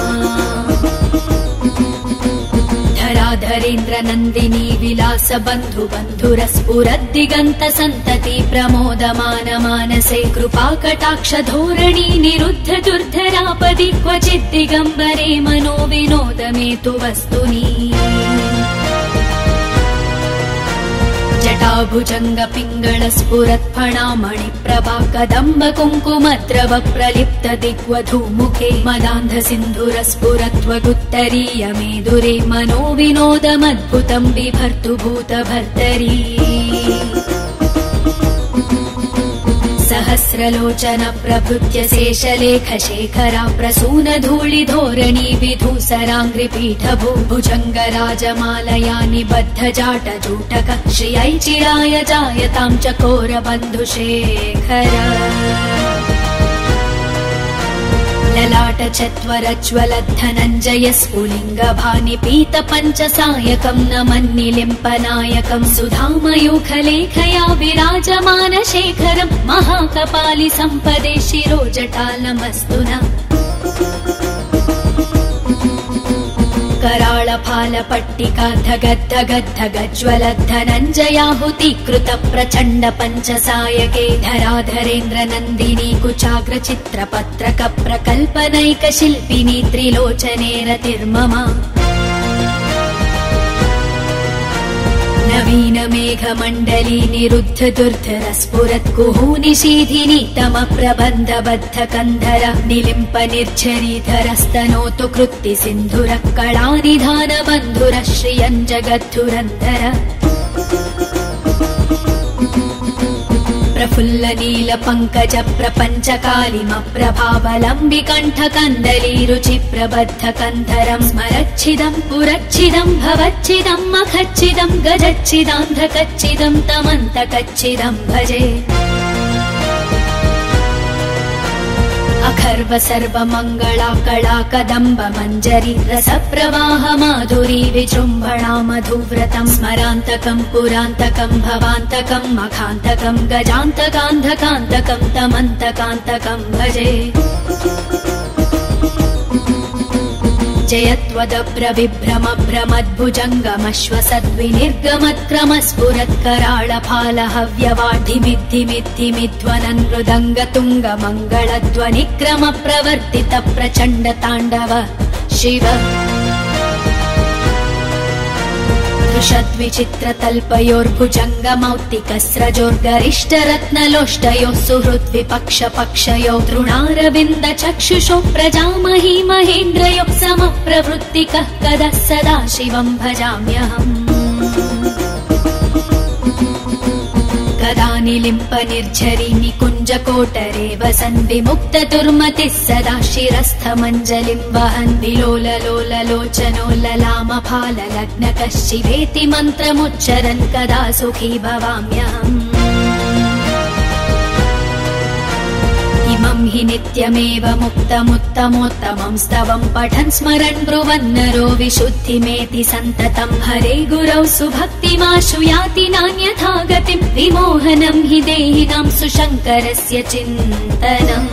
धराधरेन्द्र नन्दिनी विलास बन्धु बन्धुर स्फुरद्दिगन्त सन्तति प्रमोदमान मानसे कृपा कटाक्ष धोरणी निरुद्ध दुर्धरापदि क्वचित् दिगम्बरे मनो विनोद मे तु वस्तुनि जटाभुजङ्ग पिङ्गळ स्फुरत्फणामणि प्रभा कदम्ब कुङ्कुमद्रव प्रलिप्त दिग्वधूमुखे मदान्ध सिन्धुर स्फुरत्वगुत्तरीय मेदुरे मनो विनोदमद्भुतं बिभर्तु भूत भर्तरी सहस्रलोचन प्रभृत्य शेषलेख शेखरा प्रसून धूलि धोरणी विधूसराङ्घ्रिपीठभू भुजङ्गराजमालया निबद्ध जाटजूटक श्रियै चिराय जायतां चकोर बन्धुशेखर ललाट चत्वरज्वलद्धनञ्जय स्फुलिङ्गभानि पीत पञ्चसायकम् नमन्निलिम्पनायकम् सुधामयूखलेखया विराजमान शेखरम् महाकपालि सम्पदे शिरोजटालमस्तु न कराळफालपट्टिका धगद्धगद्धगज्ज्वलद्धनञ्जयाहुतीकृत प्रचण्ड पञ्चसायके धराधरेन्द्र नन्दिनी कुचाग्र चित्रपत्रक प्रकल्पनैक शिल्पिनी त्रिलोचने रतिर्मम नवीन मेघमण्डली निरुद्ध दुर्धर स्फुरत् कुहूनिशीधिनी तम प्रबन्ध बद्ध कन्धर निलिम्प निर्झरीधर स्तनोतु कृत्ति सिन्धुर कलानिधान बन्धुर श्रियं जगद्धुरन्धर प्रफुल्ल नील पंकज प्रपञ्च कालिम प्रभावलम्बि कण्ठ कन्दली रुचि प्रबद्ध कन्धरं स्मरच्छिदं पुरच्छिदं भवच्छिदं मखच्छिदं गजच्छिदान्धकच्छिदं तमन्तकच्छिदं भजे अखर्व सर्वमङ्गला कला कदम्ब मञ्जरी रसप्रवाह माधुरी विजृम्भणा मधुव्रतं स्मरान्तकं पुरान्तकं भवान्तकं मखान्तकं गजान्तकान्धकान्तकं तमन्तकान्तकं भजे जयत्वदभ्र विभ्रम भ्रमद्भुजङ्गमश्वसद्विनिर्गमत्क्रम स्फुरत्कराळफाल हव्यवाढिमिद्धिमिद्धिमिध्वनन् मृदङ्ग तुङ्ग मङ्गलध्वनिक्रम प्रवर्तित प्रचण्ड ताण्डव शिव दृशद्विचित्रतल्पयोर्भुजङ्गमौक्तिकस्रजोर्गरिष्ठ रत्नलोष्टयोः सुहृद्विपक्ष पक्षयो तृणारविन्द चक्षुषो प्रजामही महेन्द्रयोः समप्रवृत्तिकः कदा सदा शिवं भजाम्यहम् कदा निलिम्प निर्झरी निकुञ्ज कोटरे वसन् विमुक्त दुर्मतिः सदा शिरस्थ मञ्जलिं वहन् विलोल लोल लोचनो ललाम फाल लग्नकः शिवेति मन्त्रमुच्चरन् कदा सुखी भवाम्यहम् इमं हि नित्यमेव मुक्तमुत्तमोत्तमं स्तवं पठन् स्मरन् ब्रुवन्नरो विशुद्धिमेति सन्ततं हरे गुरौ सुभक्तिमाशु याति नान्यथा गतिं विमोहनं हि देहिनां सुशङ्करस्य चिन्तनम्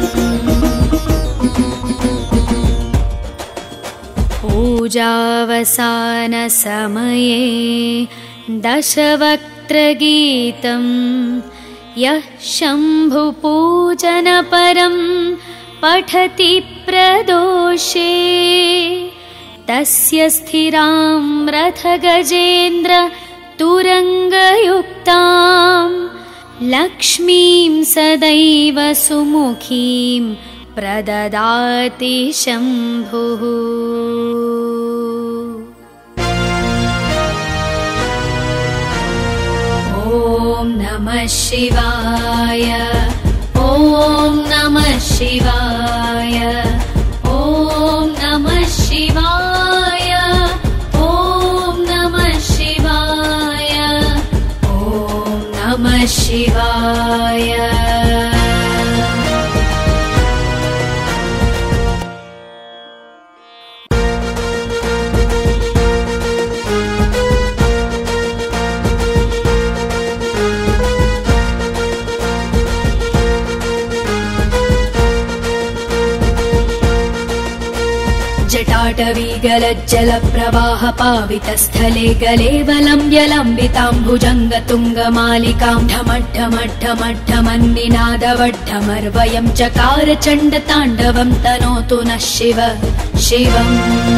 पूजावसानसमये दशवक्त्रगीतम् यः शम्भुपूजनपरं पठति प्रदोषे तस्य स्थिरां रथगजेन्द्र तुरङ्गयुक्तां लक्ष्मीं सदैव सुमुखीं प्रददाति शम्भुः। ॐ नमः शिवाय ॐ नमः शिवाय ॐ नमः शिवाय ॐ नमः शिवाय ॐ नमः शिवाय। जटाटवीगलज्जल प्रवाह पावितस्थले गलेवलम्ब्य लम्बिताम्बुजङ्गतुङ्गमालिकां ढमड्ढमड्ढमड्ढमन्निनादवड्ढमर्वयं चकार चण्डताण्डवं तनोतु नः शिव शिवम्।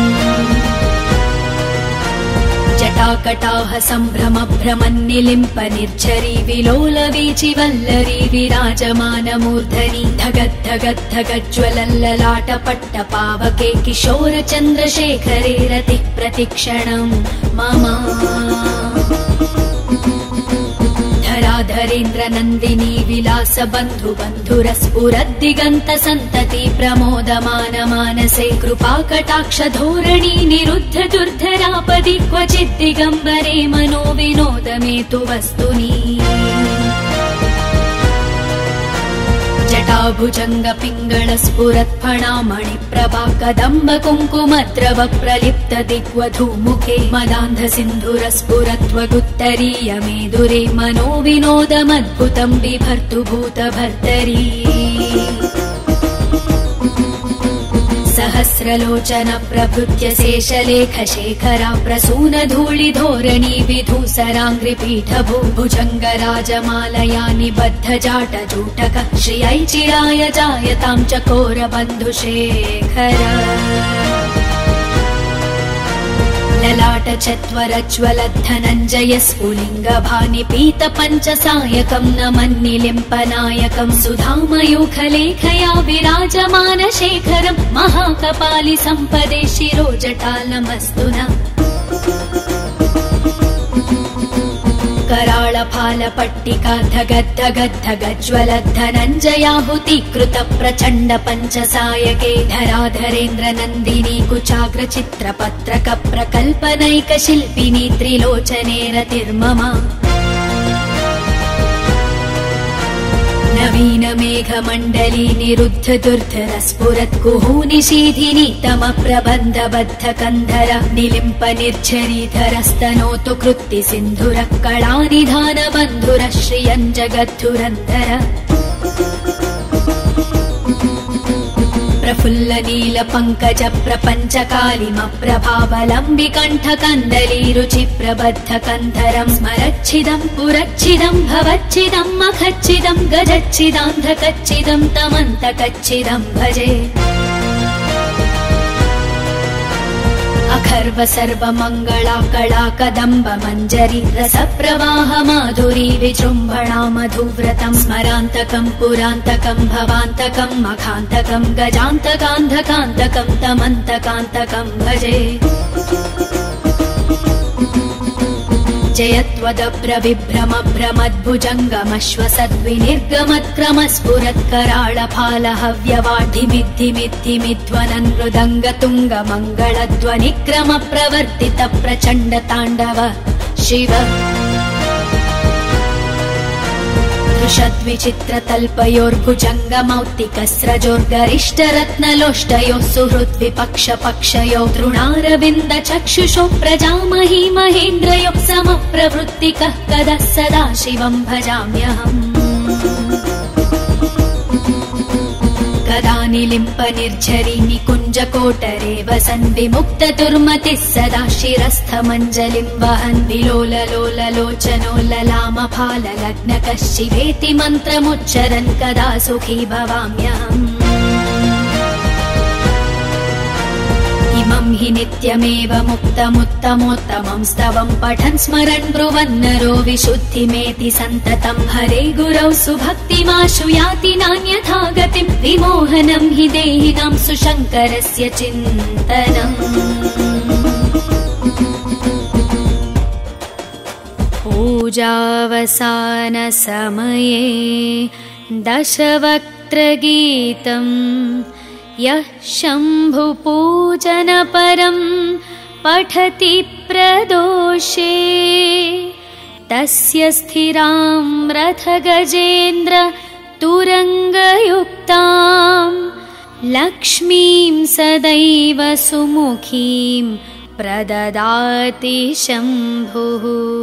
जटाकटाह सम्भ्रम भ्रमन्निलिम्प निर्झरी विलोल वीचि वल्लरी विराजमान मूर्धनि धगद्धगद्धगज्ज्वलल्ललाट पट्ट पावके किशोर चन्द्रशेखरे रतिः प्रतिक्षणं मम। धराधरेन्द्र नन्दिनी विलास बन्धु बन्धुरस्फुरद्दिगन्त सन्तति प्रमोदमान मानसे कृपा कटाक्ष धोरणी निरुद्ध दुर्धरापदि क्वचित् दिगम्बरे मनो विनोद मे तु वस्तुनि जटाभुजङ्ग पिङ्गळ स्फुरत्फणा मणिप्रभा कदम्ब कुङ्कुमद्रव प्रलिप्त दिग्वधूमुखे मदान्ध सिन्धुर स्फुरत्वगुत्तरीय मेदुरे मनो विनोदमद्भुतम् बिभर्तु भूतभर्तरी सहस्रलोचन प्रभृत्य शेषलेख शेखरा प्रसून धूलि धोरणी विधूसराङ्घ्रिपीठ भुजङ्ग राजमालया निबद्ध जाट जूटक श्रियै चिराय जायतां चकोर बन्धुशेखर ललाट चत्वरज्वल धनञ्जय स्फुलिङ्ग भानि पीत पञ्चसायकम् नमन्निलिम्पनायकम् सुधामयूखलेखया विराजमान शेखरम् महाकपालि सम्पदे शिरोजटालमस्तु न कराळ फाल पट्टिका धगद्धगद्धगज्वल धनञ्जयाहुतीकृत प्रचण्ड पञ्चसायके धराधरेन्द्र नन्दिनी कुचाग्र चित्रपत्रक प्रकल्पनैक शिल्पिनी त्रिलोचने रतिर्मम नवीन मेघ मण्डली निरुद्ध दुर्धर स्फुरत् कुहूनिशीधिनी तम प्रबन्ध बद्ध कन्धर निलिम्प निर्झरीधर स्तनोतु कृत्ति सिन्धुर कलानिधान बन्धुर श्रियं जगद्धुरन्धर प्रफुल्ल नील पंकज प्रपञ्च कालिम प्रभावलम्बि कण्ठ कन्दली रुचि प्रबद्ध कन्धरं स्मरच्छिदं पुरच्छिदं भवच्छिदं मखच्छिदं गजच्छिदान्धकच्छिदं तमन्तकच्छिदं भजे अखर्व सर्व मङ्गला कला कदम्ब मञ्जरी रस प्रवाह माधुरी विजृम्भणा मधुव्रतं स्मरान्तकं पुरान्तकं भवान्तकं मखान्तकं गजान्तकान्धकान्तकं तमन्तकान्तकं भजे जयत्वदभ्र विभ्रम भ्रमद्भुजङ्गमश्वसद्विनिर्गमत्क्रम स्फुरत्कराळ फाल हव्यवाढिमिद्धिमिद्धिमिध्वनन् मृदङ्ग तुङ्ग मङ्गलध्वनिक्रम प्रवर्तित प्रचण्ड ताण्डव शिव दृशद्विचित्रतल्पयोर्भुजङ्गमौक्तिकस्रजोर्गरिष्ठ रत्नलोष्टयोः सुहृद्विपक्ष पक्षयो तृणारविन्द चक्षुषो प्रजामही महेन्द्रयोः समप्रवृत्तिकः कदा सदा शिवं भजाम्यहम् कदा निलिम्प निर्झरी निकुञ्ज कोटरे वसन् विमुक्त दुर्मतिः सदा शिरस्थ मञ्जलिं वहन् विलोल लोल लोचनो ललाम फाल लग्नकः शिवेति मन्त्रमुच्चरन् कदा सुखी भवाम्यहम् इमं हि नित्यमेव मुक्तमुत्तमोत्तमं स्तवं पठन् स्मरन् ब्रुवन् नरो विशुद्धिमेति सन्ततं हरे गुरौ सुभक्तिमाशु याति नान्यथा गतिं विमोहनं हि देहिनां सुशङ्करस्य चिन्तनम् पूजावसान समये दशवक्त्रगीतम् यः शम्भुपूजनपरं पठति प्रदोषे तस्य स्थिरां रथगजेन्द्र तुरङ्गयुक्तां लक्ष्मीं सदैव सुमुखीं प्रददाति शम्भुः।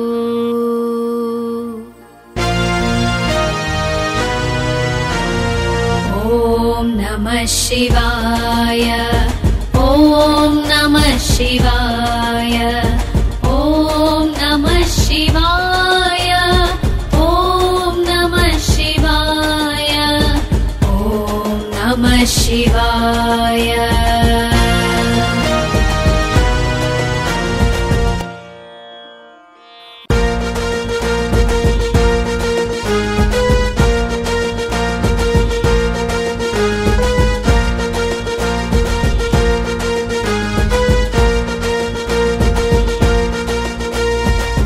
ॐ नमः शिवाय ॐ नमः शिवाय ॐ नमः शिवाय ॐ नमः शिवाय ॐ नमः शिवाय।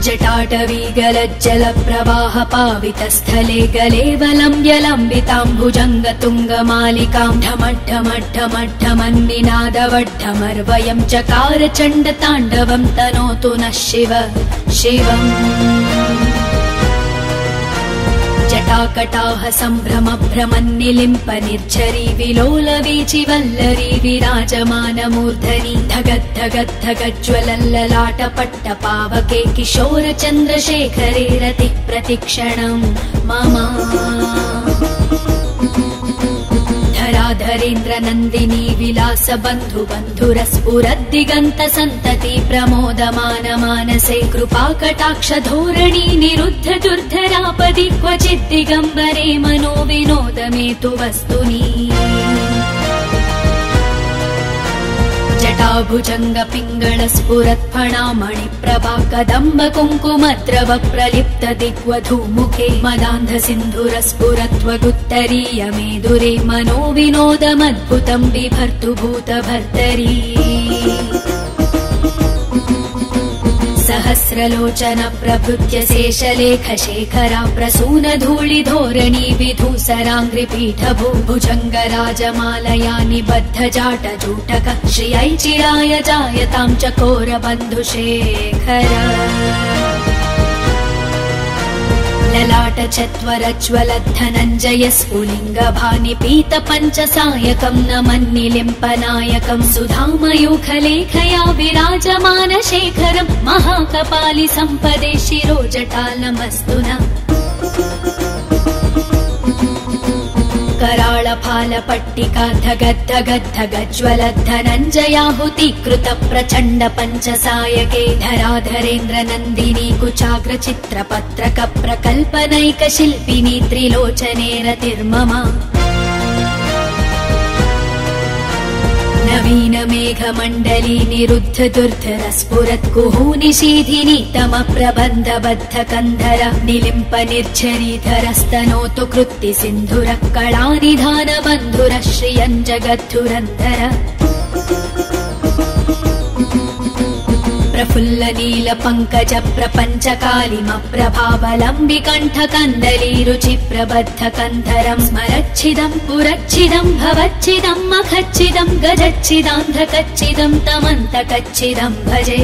जटाटवीगलज्जल प्रवाह पावितस्थले गलेवलम्ब्य लम्बिताम्बुजङ्गतुङ्गमालिकां ढमढमढमढमन्निनादवड्ढमर्वयं चकार चण्डताण्डवं तनोतु नः शिव शिवम् जटाकटाह सम्भ्रम भ्रमन्निलिम्प निर्झरी विलोल वीचि वल्लरी विराजमानमूर्धनि धगद्धगद्धगज्ज्वलल्ललाट पट्ट पावके किशोर चन्द्रशेखरे रतिः प्रतिक्षणम् मम धराधरेन्द्र नन्दिनी विलास बन्धु बन्धुरस्फुरद्दिगन्त सन्तति प्रमोदमान मानसे कृपा कटाक्ष धोरणी निरुद्ध दुर्धरापदि क्वचित् दिगम्बरे मनो विनोदमेतु वस्तुनि जटाभुजङ्ग पिङ्गळ स्फुरत्फणामणि प्रभा कदम्ब कुङ्कुमद्रव प्रलिप्त दिग्वधूमुखे मदान्ध सिन्धुर स्फुरत्वगुत्तरीय मेदुरे मनो विनोदमद्भुतं बिभर्तु भूतभर्तरी सहस्रलोचन प्रभृत्य शेषलेख शेखरा प्रसून धूलि धोरणी विधूसराङ्घ्रिपीठ भुजङ्ग राजमालया निबद्ध जाट जूटक श्रियै चिराय जायतां चकोर बन्धुशेखर ललाट चत्वरज्वल धनञ्जय स्फुलिङ्ग भानि पीत पञ्चसायकं नमन्निलिम्पनायकं सुधामयूखलेखया विराजमान शेखरं महाकपालि सम्पदे शिरोजटालमस्तु नः कराळ फाल पट्टिका धगद्धगद्धगज्ज्वल धनञ्जयाहुतीकृत प्रचण्ड पञ्चसायके धराधरेन्द्र नन्दिनी कुचाग्र चित्रपत्रक प्रकल्पनैक शिल्पिनी त्रिलोचने रतिर्मम नवीन मेघमण्डली निरुद्ध दुर्धर स्फुरत् कुहूनिशीधिनी तम प्रबन्ध बद्ध कन्धर निलिम्प निर्झरीधर स्तनोतु कृत्ति सिन्धुर कलानिधान बन्धुर श्रियं जगद्धुरन्धर प्रफुल्ल नील पंकज प्रपंच कालिम प्रभावलम्बि कण्ठ कन्दली रुचि प्रबद्ध कन्धरं स्मरच्छिदं पुरच्छिदं भवच्छिदं मखच्छिदं गजच्छिदान्धकच्छिदं तमन्तकच्छिदं भजे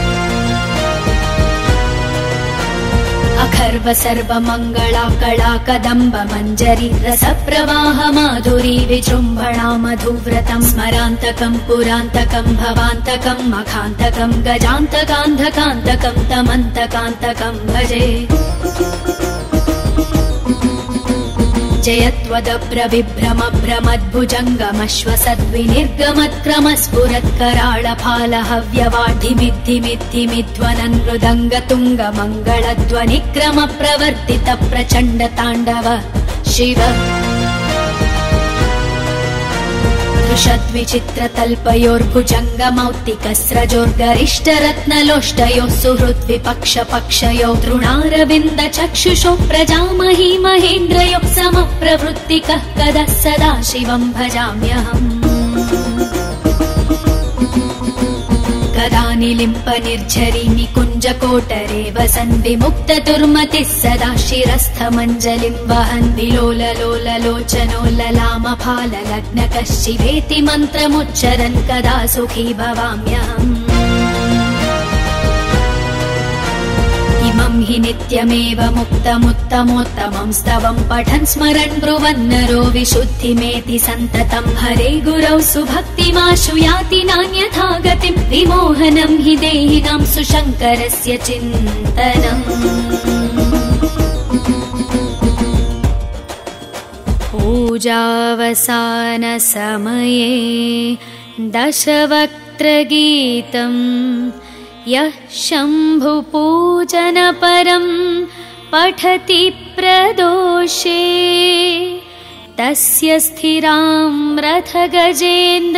अखर्व सर्व मंगला कला कदम्ब मञ्जरी रस प्रवाह माधुरी विजृम्भणा मधुव्रतं स्मरान्तकं पुरान्तकं भवान्तकं मखान्तकं गजान्तकान्धकान्तकं तमन्तकान्तकं भजे जयत्वदभ्रविभ्रम भ्रमद्भुजङ्गमश्वसद्विनिर्गमत्क्रम स्फुरत्कराळ फाल हव्यवाढिमिद्धिमिद्धिमिध्वनन् मृदङ्ग तुङ्ग मङ्गलध्वनिक्रम प्रवर्तित प्रचण्ड ताण्डव शिव दृशद्विचित्रतल्पयोर्भुजङ्गमौक्तिकस्रजोर्गरिष्ठ रत्नलोष्टयोः सुहृद्विपक्ष पक्षयो तृणारविन्द चक्षुषो प्रजामही महेन्द्रयोः समप्रवृत्तिकः कदा सदा शिवं भजाम्यहम् कदा निलिम्प निर्झरी निकुञ्ज कोटरे वसन् विमुक्त दुर्मतिः सदा शिरस्थ मञ्जलिं वहन् विलोल लोल लोचनो ललाम फाल लग्नकः शिवेति मन्त्रमुच्चरन् कदा सुखी भवाम्यहम् इमं हि नित्यमेव मुक्तमुत्तमोत्तमं स्तवं पठन् स्मरन् ब्रुवन्नरो विशुद्धिमेति सन्ततं हरे गुरौ सुभक्तिमाशु याति नान्यथा गतिं विमोहनं हि देहिनां सुशङ्करस्य चिन्तनम् पूजावसानसमये दशवक्त्रगीतम् यः शम्भुपूजनपरं पठति प्रदोषे तस्य स्थिरां रथगजेन्द्र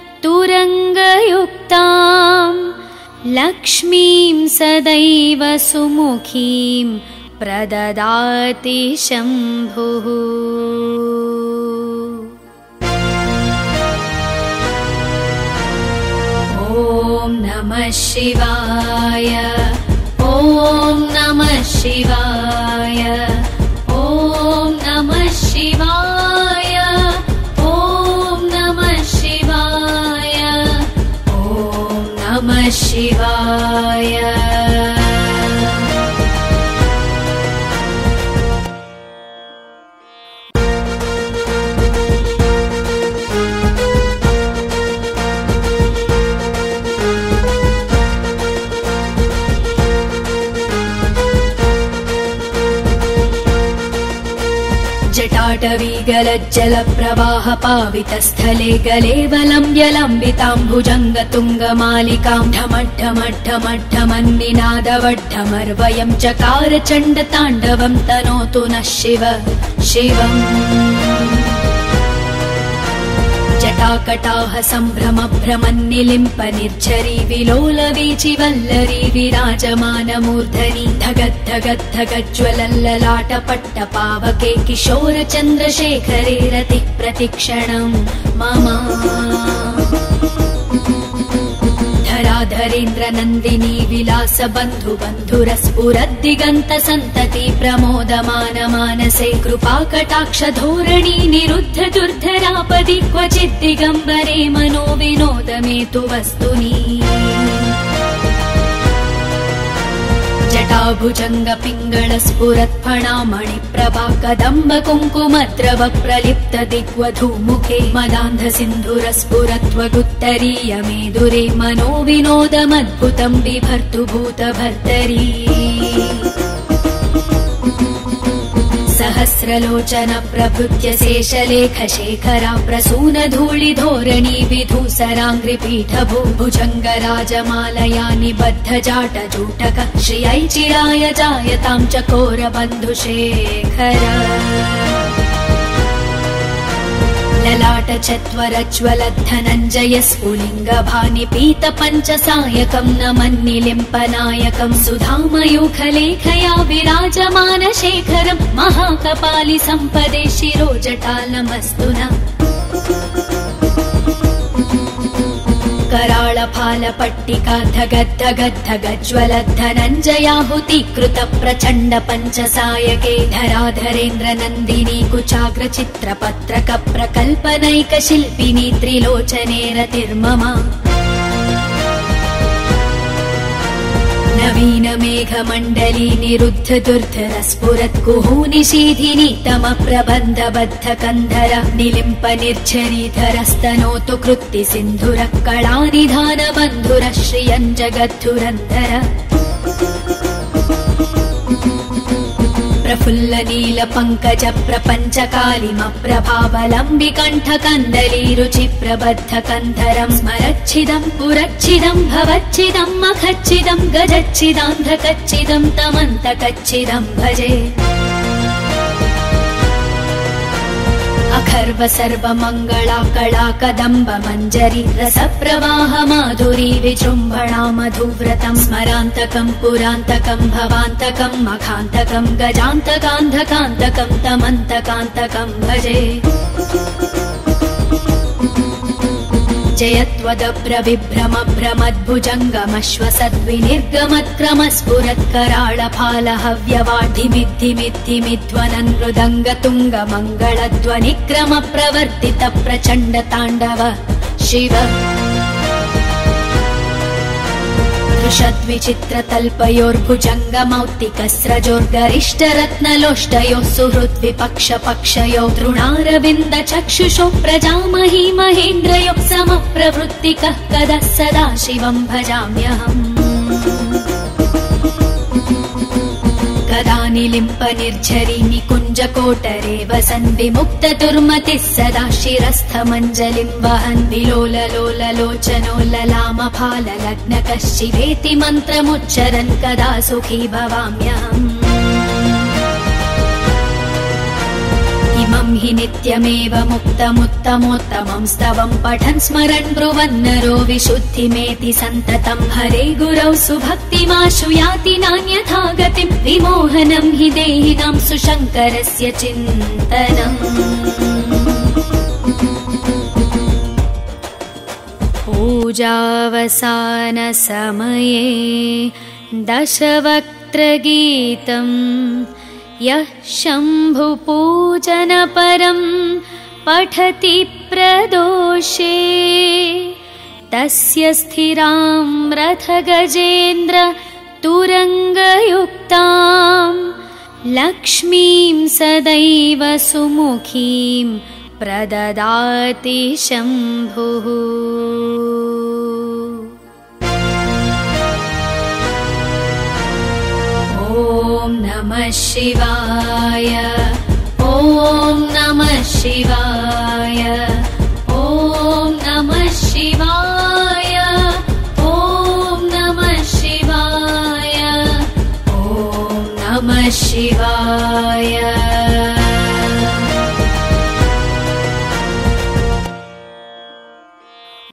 तुरङ्गयुक्तां लक्ष्मीं सदैव सुमुखीं प्रददाति शम्भुः। ॐ नमः शिवाय। ॐ ॐ नमः शिवाय ॐ नमः शिवाय ॐ नमः शिवाय ॐ नमः शिवाय। जटाटवीगलज्जल प्रवाह पावितस्थले गलेवलं यलम्बिताम्बुजङ्गतुङ्गमालिकां ढमढमढमढमन्निनादवड्ढमर्वयं चकार चण्डताण्डवं तनोतु नः शिव शिवम्। जटाकटाह सम्भ्रम भ्रमन्निलिम्प निर्झरी विलोलवीचि वल्लरी विराजमानमूर्धनि धगद्धगद्धगज्ज्वलल्ललाट पट्टपावके किशोर चन्द्रशेखरे रतिः प्रतिक्षणं मम। धराधरेन्द्र नन्दिनी विलास बन्धु बन्धुरस्फुरद्दिगन्त सन्तति प्रमोदमान मानसे कृपाकटाक्ष धोरणी निरुद्ध दुर्धरापदि क्वचित् दिगम्बरे मनो विनोद मे तु वस्तुनि। जटाभुजङ्ग पिङ्गळ स्फुरत्फणामणि प्रभा कदम्ब कुङ्कुमद्रव प्रलिप्त दिग्वधूमुखे मदान्ध सिन्धुर स्फुरत्वगुत्तरीय मेदुरे मनो विनोदमद्भुतं बिभर्तु भूतभर्तरी। सहस्रलोचन प्रभृत्य शेषलेख शेखरा प्रसून धूलि धोरणी विधूसराङ्घ्रिपीठ भुजङ्ग राजमालया निबद्ध जाट जूटक श्रियै चिराय जायतां चकोर बन्धुशेखर। ललाट चत्वरज्वल धनञ्जय स्फुलिङ्ग भानि पीत पञ्चसायकं नमन्निलिम्पनायकं सुधामयूखलेखया विराजमान शेखरं महाकपालि सम्पदे शिरोजटालमस्तु नः। कराळ फाल पट्टिका धगद्धगद्धगज्ज्वल धनञ्जयाहुतीकृत प्रचण्ड पञ्चसायके धराधरेन्द्र नन्दिनी कुचाग्र चित्रपत्रक प्रकल्पनैक शिल्पिनी त्रिलोचने रतिर्मम। नवीन मेघमण्डली निरुद्ध दुर्धर स्फुरत् कुहूनिशीधिनी तम प्रबन्ध बद्ध कन्धर निलिम्प निर्झरीधर स्तनोतु कृत्ति सिन्धुर कलानिधान बन्धुर श्रियं जगद्धुरन्धर। प्रफुल्ल नील पंकज प्रपञ्च कालिम प्रभावलम्बि कण्ठ कन्दली रुचि प्रबद्ध कन्धरं स्मरच्छिदं पुरच्छिदं भवच्छिदं मखच्छिदं गजच्छिदान्धकच्छिदं तमन्तकच्छिदं भजे। अखर्व सर्व मङ्गला कला कदम्ब मञ्जरी रस प्रवाह माधुरी विजृम्भणा मधुव्रतं स्मरान्तकं पुरान्तकं भवान्तकं मखान्तकं गजान्तकान्धकान्तकं तमन्तकान्तकं भजे। जयत्वदभ्र विभ्रम भ्रमद्भुजङ्गमश्वसद्विनिर्गमत्क्रम स्फुरत्कराळ फाल हव्यवाढिमिद्धिमिद्धिमिध्वनन् मृदङ्ग तुङ्ग मङ्गलध्वनिक्रम प्रवर्तित प्रचण्ड ताण्डव शिव। दृशद्विचित्रतल्पयोर्भुजङ्गमौक्तिकस्रजोर्गरिष्ठ रत्नलोष्टयोः सुहृद्विपक्ष पक्षयो तृणारविन्द चक्षुषो प्रजामही महेन्द्रयोः समप्रवृत्तिकः कदा सदा शिवं भजाम्यहम्। कदा निलिम्प निर्झरी निकुञ्ज कोटरे वसन् विमुक्त दुर्मतिः सदा शिरस्थ मञ्जलिं वहन् विलोल लोल लोचनो ललाम फाल लग्नकः शिवेति मन्त्रमुच्चरन् कदा सुखी भवाम्यहम्। इमं हि नित्यमेव मुक्तमुत्तमोत्तमं स्तवं पठन् स्मरन् ब्रुवन्नरो विशुद्धिमेति सन्ततं हरे गुरौ सुभक्तिमाशु याति नान्यथा गतिं विमोहनं हि देहिनां सुशङ्करस्य चिन्तनम्। पूजावसान समये दशवक्त्रगीतं यः शम्भुपूजनपरं पठति प्रदोषे तस्य स्थिरां रथगजेन्द्र तुरङ्गयुक्तां लक्ष्मीं सदैव सुमुखीं प्रददाति शम्भुः। ॐ नमः शिवाय, ॐ नमः शिवाय।